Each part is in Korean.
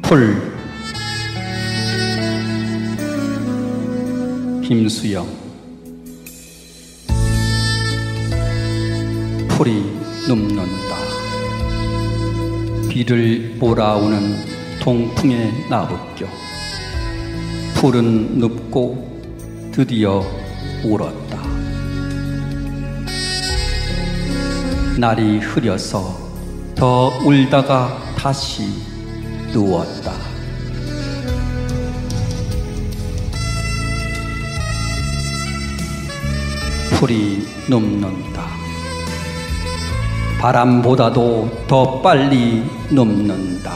풀. 김수영. 풀이 눕는다. 비를 몰아오는 동풍에 나붙겨 풀은 눕고 드디어 울었다. 날이 흐려서 더 울다가 다시 누웠다. 풀이 눕는다. 바람보다도 더 빨리 눕는다.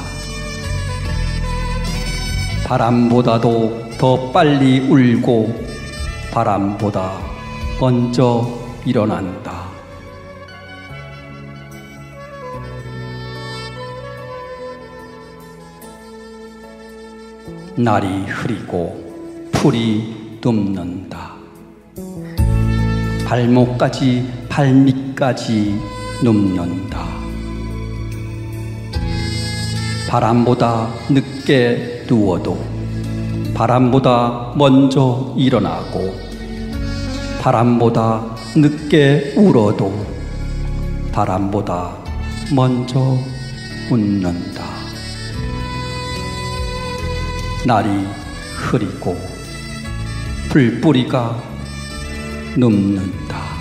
바람보다도 더 빨리 울고 바람보다 먼저 일어난다. 날이 흐리고 풀이 눕는다. 발목까지 발밑까지 눕는다. 바람보다 늦게 누워도 바람보다 먼저 일어나고 바람보다 늦게 울어도 바람보다 먼저 웃는다. 날이 흐리고 풀뿌리가 눕는다.